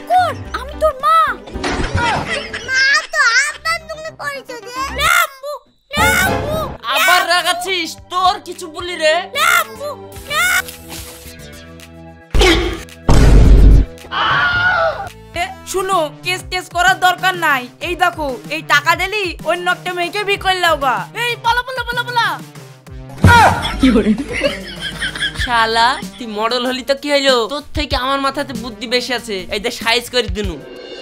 কর, আমি তোর মা। মা তো আব্বা তুমি করেছো রে। না আব্বু, না আব্বু। আবার রাগাচ্ছিস? তোর কিছু বলি রে। না আব্বু, না। শুনো, কেস টেস করার দরকার নাই। এই দেখো, এই টাকা দিলি অন্য একটা মেয়েকে বিয়ে করলাও গা। এই পালা পালা পালা পালা। কি করে শালা তুই মডেল হলি তো কি হইলো? তোর থেকে আমার মাথাতে বুদ্ধি বেশি আছে। এই দে সাইজ করে দিনু।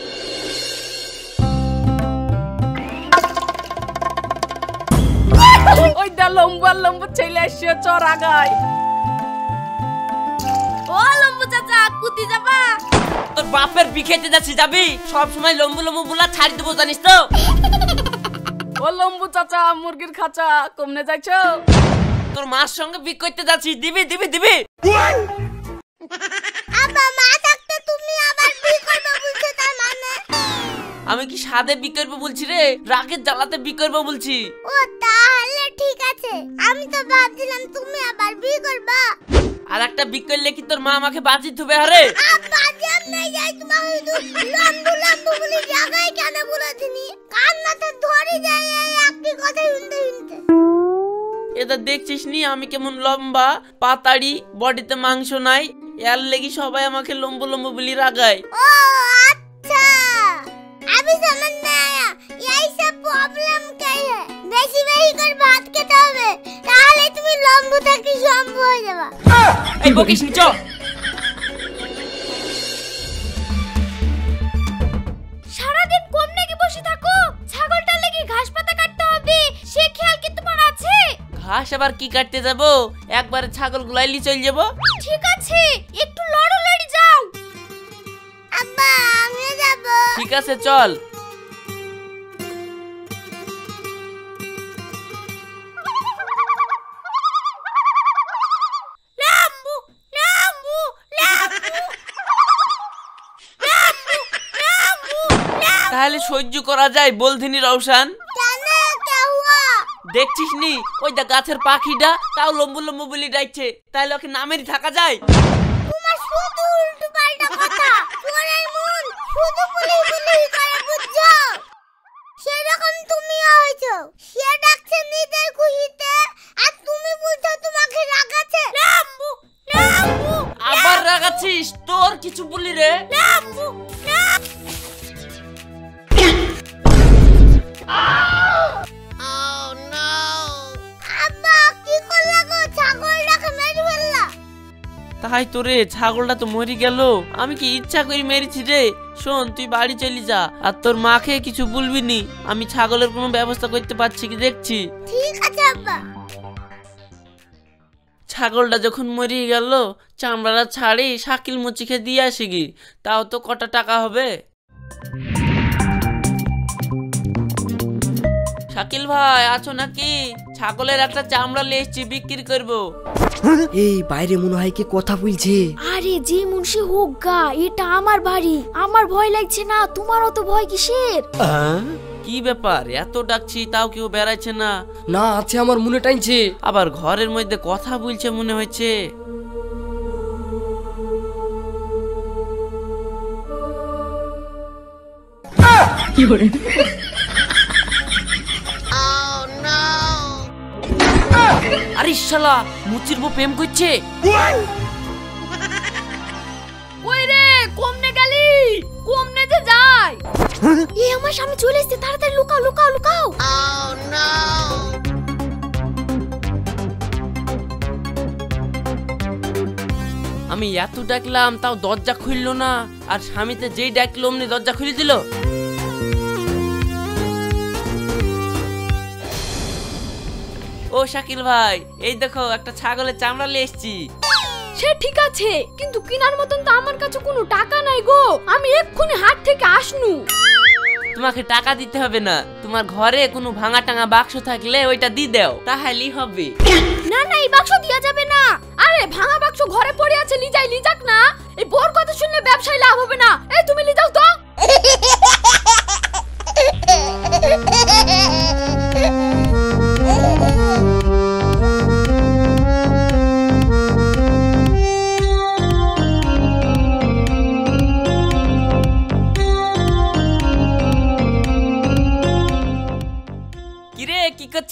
ওই দা লম্বা লম্বা ছেলে আসছে চড়া গায়। ও লম্বু চাচা, কুতি যাবা? তোর বাপের বিখেতে যাচ্ছি, যাবি? সব সময় লম্বু লম্বু বলা ছাড়ি দেবো জানিস তো। ও লম্বু চাচা, মুরগির খাঁচা কমনে যাইছো? তোর মার সঙ্গে বিক করতে যাচ্ছি, দিবি দিবি দিবি। আব্বা মা থাকতে তুমি আবার বিয়ে করবে বলছো, তার মানে? আমি কি সাদে বিক করবো বলছি রে, রাগের জ্বালাতে বিক করবো বলছি। ও তাহলে ঠিক আছে, আমি তো ভাবছিলাম তুমি আবার বিয়ে করবা। আর একটা বিক করলে কি তোর মা আমাকে বাজি ধুবে? আরে আব্বা জান নাই যাই, তোমাকে লম্বু লম্বু বলে জায়গায় কেন বলেছিনি? কান মাথা ধরে যায় এই একটি কথা শুনতে শুনতে। এটা দেখছিস নি আমি কেমন লম্বা পাতাড়ি, বডিতে মাংস নাই, এর লেগে সবাই আমাকে লম্বু লম্বু বলি রাগায়। ও আচ্ছা, আমি समझ में आया, यही सब प्रॉब्लम क्या है? বেশি বেশি করে ভাত খেতে হবে, তাহলে তুমি লম্বু থেকে শম্ভু হয়ে যাবে। এই বকিস নি, চল। সারাদিন কোন নাকি বসে থাকো? ছাগলটার লাগি ঘাস পাতা কাটতে হবে, সে খেয়াল কি তোমার আছে? ঘাস আবার কি কাটতে যাব? একবারে ছাগল গুলাইলি চল যাব। ঠিক আছে, একটু লড়ি যাও। আব্বা আমি যাব। ঠিক আছে চল। লাম্বু লাম্বু লাম্বু লাম্বু। তাহলে সহ্য করা যায় বলধিনি রওশন? কেন কে হুয়া? দেখছিস নি ওই দা গাছের পাখিটা তাও লম্বু লম্বু বলি ডাকছে, তাহলে ওকে নামেরই থাকা যায়? তোমার শুধু উল্টো পাল্টা কথা, পরের মন শুধু বলি করে বুঝছো? সেরকম তুমিও হয়েছো, সে ডাকছে নিজের খুশিতে আর তুমি বলছো তোমাকে রাগাচ্ছে। লাম্বু লাম্বু। আবার রাগাচ্ছিস? তোর কিছু বলি রে। লাম্বু আব্বা কি করলা গো? ছাগলটাকে মেরে ফেললা। তাই তো রে, ছাগলটা তো মরি গেল, আমি কি ইচ্ছা করে মেরেছি রে? শোন, তুই বাড়ি চলি যা, আর তোর মাকে কিছু বলবি নি। আমি ছাগলের কোনো ব্যবস্থা করতে পারছি কি দেখছি। ঠিক আছে আব্বা। ছাগলটা যখন মরিয়ে গেল, চামড়াটা ছাড়ি শাকিল মুচিকে দিয়ে আসি গি, তাও তো কটা টাকা হবে। শাকিল ভাই আছো নাকি? ছাগলের একটা চামড়া নিয়ে এসছি, বিক্রি করবো। এই বাইরে মনে হয় কি কথা বলছে। আরে যে মুন্সি হোক গা, এটা আমার বাড়ি, আমার ভয় লাগছে না, তোমার অত ভয় কিসের? কি ব্যাপার, এত ডাকছি তাও কেউ বেড়াচ্ছে না? না আছে, আমার মনে টাইনছে। আবার ঘরের মধ্যে কথা বলছে মনে হচ্ছে। কি করে আরে শালা, মুচির বউ প্রেম করছে। ওই রে, কমনে গেলি? কমনে যে যায়। এই আমার সামনে চলে এসেছে, তাড়াতাড়ি লুকাও লুকাও লুকাও। আমি এত ডাকলাম তাও দরজা খুললো না, আর স্বামীতে যেই ডাকলো অমনি দরজা খুলে দিল। ও শাকিল ভাই, এই দেখো একটা ছাগলের চামড়া নিয়ে এসেছি। সে ঠিক আছে, কিন্তু কেনার মতন তো আমার কাছে কোনো টাকা নাই গো, আমি এক্ষুনি হাট থেকে আসনু। তোমাকে টাকা দিতে হবে না, তোমার ঘরে কোনো ভাঙা টাঙা বাক্স থাকলে ওইটা দিয়ে দাও, তাহলেই হবে। না না, এই বাক্স দেয়া যাবে না। আরে ভাঙা বাক্স ঘরে পড়ে আছে, লিজাই লিজাক না। এই বোর কথা শুনলে ব্যবসায় লাভ হবে না। এই তুমি লিজাও তো।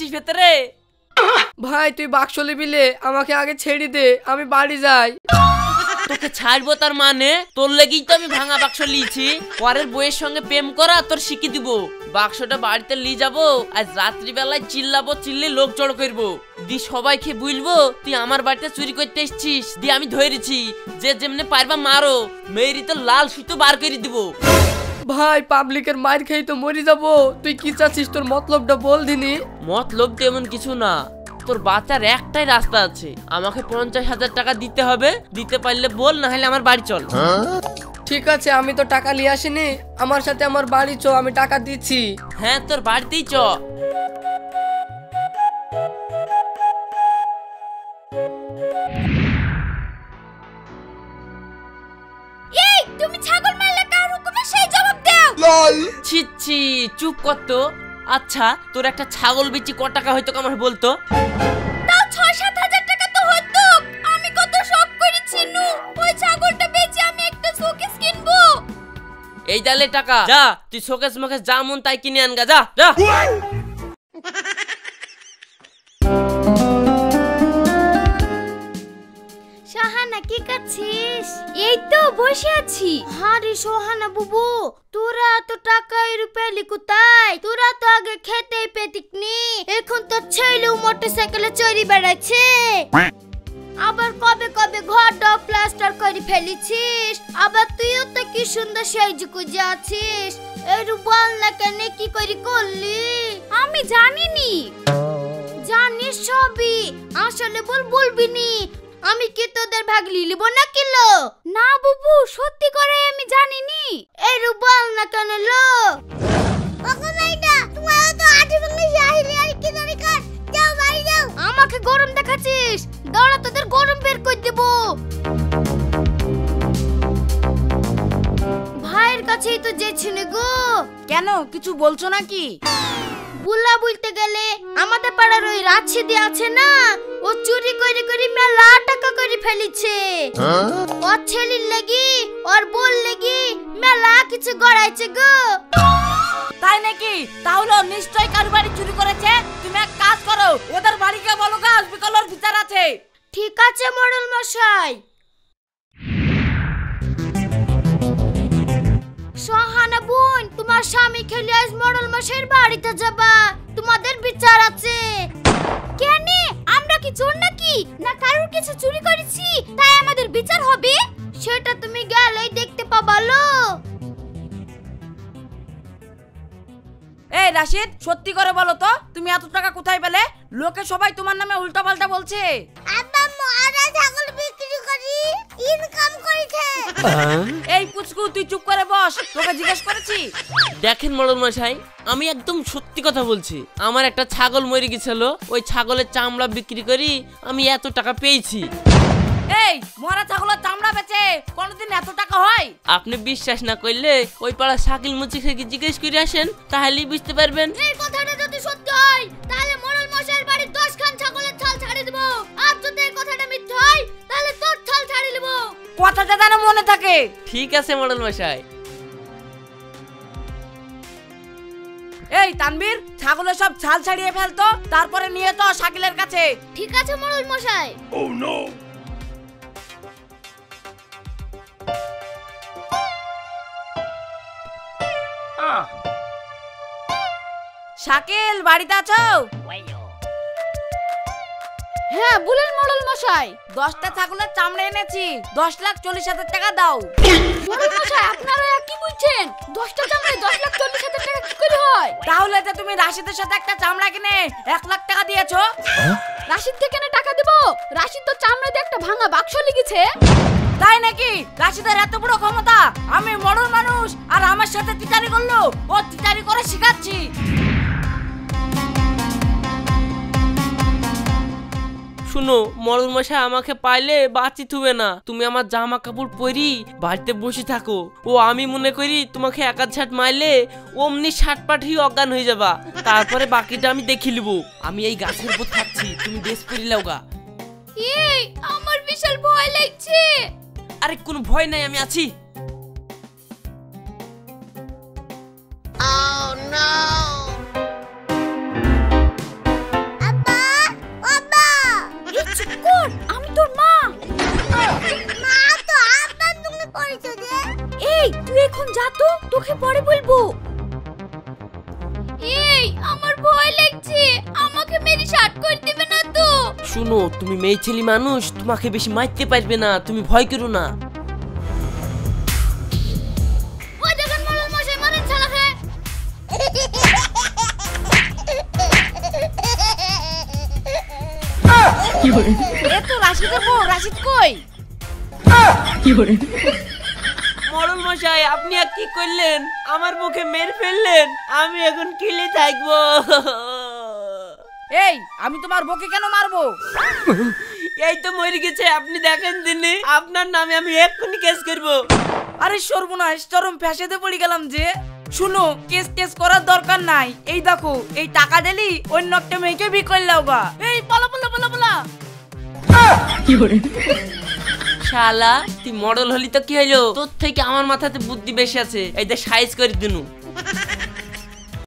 আছিস ভেতরে? ভাই তুই বাক্স লিবিলে আমাকে আগে ছেড়ে দে, আমি বাড়ি যাই। তোকে ছাড়বো তার মানে? তোর লেগেই তো আমি ভাঙা বাক্স লিয়েছি। পরের বইয়ের সঙ্গে প্রেম করা তোর শিখিয়ে দিব। বাক্সটা বাড়িতে নিয়ে যাবো, আজ রাত্রিবেলায় চিল্লাবো, চিল্লে লোক জড়ো করবো, দি সবাইকে বলবো তুই আমার বাড়িতে চুরি করতে এসছিস, দিয়ে আমি ধরেছি, যে যেমনে পারবা মারো, মেয়েরই তো লাল সুতো বার করে দিব। ভাই পাবলিকের মার খেয়ে তো মরে যাবো, তুই কি চাচ্ছিস তোর মতলবটা বল দিনি। মতলব তেমন কিছু না, তোর বাচ্চার একটাই রাস্তা আছে, আমাকে 50,000 টাকা দিতে হবে, দিতে পারলে বল, না হলে আমার বাড়ি চল। ঠিক আছে, আমি তো টাকা নিয়ে আসিনি, আমার সাথে আমার বাড়ি চো, আমি টাকা দিচ্ছি। হ্যাঁ তোর বাড়িতেই চ। এই তুমি ছাগল মারলে কার হুকুমে সেই জবাব দাও। ছি ছি, চুপ কর তো। আচ্ছা তোর একটা ছাগল বেচি ক টাকা হয়তো আমার বলতো? তাও 6-7 হাজার টাকা তো হতো। আমি কত শখ করেছি নু, ওই ছাগলটা বেচে আমি একটা শোকেস কিনবো। এই দালে টাকা, যা তুই শোকেস মোকেস যা মন তাই কিনে আনগা, যা যা। শাহানা কি করছিস? এই তো বসে আছি। আরে সোহানা বুবু, তোরা তো টাকা রুপেলি কোথায়? তোরা তো আগে খেতেই পেতিকনি, এখন তো ছেলেও মোটরসাইকেলে চড়ি বেড়াচ্ছে। আবার কবে কবে ঘরটা প্লাস্টার করে ফেলেছিস, আবার তুইও তো কি সুন্দর সেজে গুজে আছিস। এরু বল না কেন কি করে করলি? আমি জানিনি। জানিস সবই, আসলে বলবি নি। আমি কি তোদের ভাগ লিলিব না কিলো? না বুবু, সত্যি করে আমি জানিনি। এরু বল না কেন লো? ওগো মাইদা, তোমার তো আঠি ভাঙে যাইলি আর কি দরকার? যাও বাড়ি যাও। আমাকে গরম দেখাচ্ছিস, দাঁড়া তোদের গরম বের করে দেব। ভাইয়ের কাছেই তো যেছিনে গো। কেন, কিছু বলছো নাকি? বুলা বলতে গেলে আমাদের পাড়ার ওই রাজশিদি আছে না, ও চুরি করে করে মেলা টাকা করে ফেলিছে। ওর ছেলের লাগি, ওর বোন লাগি মেলা কিছু গড়াইছে গো। তাই নাকি? তাহলে ও নিশ্চয় কারো বাড়ি চুরি করেছে। তুমি এক কাজ করো, ওদের বাড়িকে বলো গা, বিকলের বিচার আছে। ঠিক আছে মোড়ল মশাই। সোহানা বোন, তোমার স্বামী খেলে আজ মোড়ল মশাইয়ের বাড়িতে যাবা, তোমাদের বিচার আছে। কেন, আমরা কি চোর নাকি? না কারোর কিছু চুরি করেছি তাই আমাদের বিচার হবে? সেটা তুমি গেলেই দেখতে পাবালো। এই রাশিদ, সত্যি করে বলো তো, তুমি এত টাকা কোথায় পেলে? লোকে সবাই তোমার নামে উল্টা পাল্টা বলছে। আব্বা মরা ছাগল বিক্রি করি ইনকাম করেছে। এই পুচকু, তুই চুপ করে বস, তোকে জিজ্ঞেস করেছি। দেখেন মোড়ল মশাই, আমি একদম সত্যি কথা বলছি। আমার একটা ছাগল মরে গেছিল, ওই ছাগলের চামড়া বিক্রি করি আমি এত টাকা পেয়েছি। এই মরা ছাগলের চামড়া বেচে কোনদিন এত টাকা হয়? আপনি বিশ্বাস না করলে ওই পাড়া শাকিল মুচিকে জিজ্ঞেস করে আসেন, তাহলেই বুঝতে পারবেন। এই কথাটা যদি সত্যি হয় তাহলে মোড়ল মশাইয়ের বাড়ির 10 খান ছাগলের ছাল ছাড়িয়ে দেব, আর যদি এই কথাটা মিথ্যা হয় তাহলে তোর ছাল ছাড়িয়ে দেব। কথাটা যেন মনে থাকে। ঠিক আছে মোড়ল মশাই। এই তানবীর, ছাগলের সব ছাল ছাড়িয়ে ফেলতো, তারপরে নিয়ে তো শাকিলের কাছে। ঠিক আছে মোড়ল মশাই। শাকিল, বাড়িতে আছো? হ্যাঁ বলেন মোড়ল মশাই। 10টা ছাগলের চামড়া এনেছি, 10,40,000 টাকা দাও। মোড়ল মশাই, আপনারা কি বুঝছেন? 10টা চামড়ায় 10,40,000 টাকা কি করে হয়? তাহলে যে তুমি রাশিদের সাথে একটা চামড়া কিনে 1 লাখ টাকা দিয়েছো। রাশিদ থেকে কেন টাকা দেব? রাশিদ তো চামড়া দিয়ে একটা ভাঙা বাক্স লিখেছে। তাই নাকি? রাশিদের এত বড় ক্ষমতা? আমি মরণ মানুষ আর আমার সাথে টিটারি করলো, ও টিটারি করে শিখাচ্ছি। শুনো মোড়ল মশাই, আমাকে পাইলে বাঁচি থুবে না, তুমি আমার জামা কাপড় পরি বাড়িতে বসে থাকো। ও আমি মনে করি তোমাকে এক আধ ছাট মারলে অমনি শার্ট পাঠিয়ে অজ্ঞান হয়ে যাবা, তারপরে বাকিটা আমি দেখি লিব। আমি এই গাছের উপর থাকছি, তুমি ড্রেস পরি লাও গা। এই আমার বিশাল ভয় লাগছে। আরে কোনো ভয় নাই, আমি আছি। এখন যা তো, তোকে পরে বলবো। এই আমার ভয় লাগছে, আমাকে মেরে শার্ট করে দিবে না তো? শুনো, তুমি মেয়ে ছেলে মানুষ, তোমাকে বেশি মারতে পারবে না, তুমি ভয় করো না। ওই দেখেন মোড়ল মশাই মারেন শালাকে। এ তো রাশিদের বউ, রাশিদ কই? মরল মশাই, আপনি আর কি করলেন? আমার মুখে মেরে ফেললেন, আমি এখন কিলে থাকবো। এই আমি তোমার বউকে কেন মারবো? এই তো মরে গেছে, আপনি দেখেন দিনে, আপনার নামে আমি এক্ষুনি কেস করবো। আরে সর্বনাশ, চরম ফ্যাসাদে পড়ে গেলাম যে। শুনো, কেস টেস করার দরকার নাই। এই দেখো, এই টাকা দিলি অন্য একটা মেয়েকে বিয়ে করলাও গা। এই পালা পালা পালা পালা। শালা, তুই মডেল হলি তো কি হইলো? তোর থেকে আমার মাথাতে বুদ্ধি বেশি আছে, এই যে সাইজ করে দিনু।